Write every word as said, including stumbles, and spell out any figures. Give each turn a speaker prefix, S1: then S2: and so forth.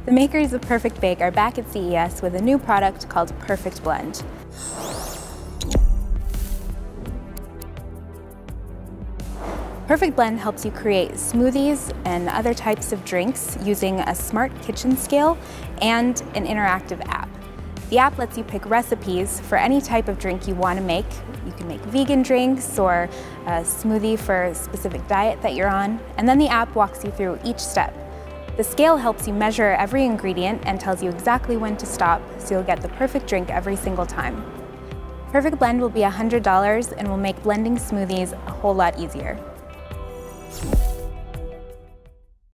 S1: The makers of Perfect Bake are back at C E S with a new product called Perfect Blend. Perfect Blend helps you create smoothies and other types of drinks using a smart kitchen scale and an interactive app. The app lets you pick recipes for any type of drink you want to make. You can make vegan drinks or a smoothie for a specific diet that you're on, and then the app walks you through each step. The scale helps you measure every ingredient and tells you exactly when to stop, so you'll get the perfect drink every single time. Perfect Blend will be one hundred dollars and will make blending smoothies a whole lot easier.